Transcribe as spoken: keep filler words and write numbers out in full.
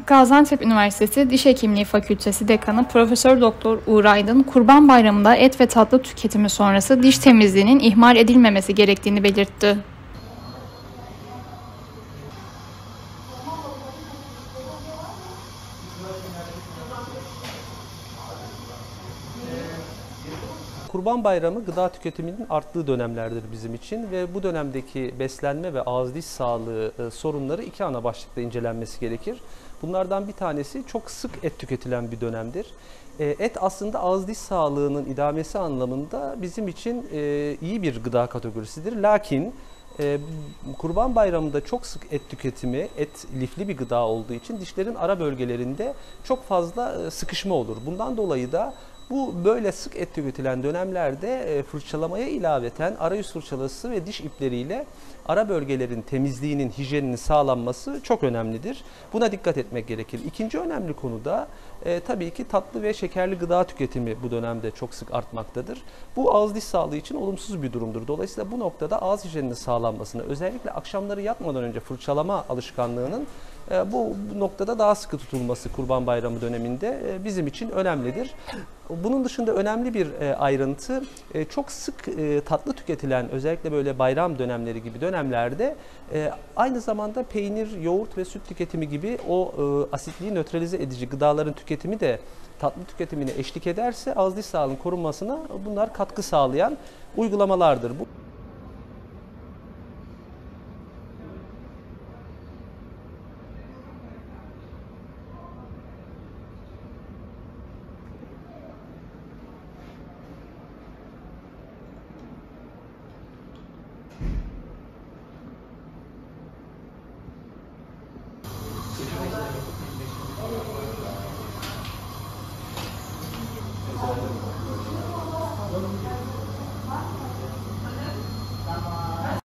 Gaziantep Üniversitesi Diş Hekimliği Fakültesi Dekanı Profesör Doktor Uğur Aydın, Kurban Bayramı'nda et ve tatlı tüketimi sonrası diş temizliğinin ihmal edilmemesi gerektiğini belirtti. Kurban Bayramı gıda tüketiminin arttığı dönemlerdir bizim için ve bu dönemdeki beslenme ve ağız diş sağlığı sorunları iki ana başlıkta incelenmesi gerekir. Bunlardan bir tanesi çok sık et tüketilen bir dönemdir. Et aslında ağız diş sağlığının idamesi anlamında bizim için iyi bir gıda kategorisidir. Lakin Kurban Bayramı'nda çok sık et tüketimi, et lifli bir gıda olduğu için dişlerin ara bölgelerinde çok fazla sıkışma olur. Bundan dolayı da bu böyle sık et tüketilen dönemlerde fırçalamaya ilaveten arayüz fırçalısı ve diş ipleriyle ara bölgelerin temizliğinin, hijyeninin sağlanması çok önemlidir. Buna dikkat etmek gerekir. İkinci önemli konu da e, tabii ki tatlı ve şekerli gıda tüketimi bu dönemde çok sık artmaktadır. Bu ağız diş sağlığı için olumsuz bir durumdur. Dolayısıyla bu noktada ağız hijyeninin sağlanmasını, özellikle akşamları yatmadan önce fırçalama alışkanlığının e, bu noktada daha sıkı tutulması Kurban Bayramı döneminde e, bizim için önemlidir. Bunun dışında önemli bir e, ayrıntı, e, çok sık e, tatlı tüketilen, özellikle böyle bayram dönemleri gibi dönemlerde e, aynı zamanda peynir, yoğurt ve süt tüketimi gibi o e, asitliği nötralize edici gıdaların tüketimi de tatlı tüketimine eşlik ederse ağız diş sağlığının korunmasına bunlar katkı sağlayan uygulamalardır. Bu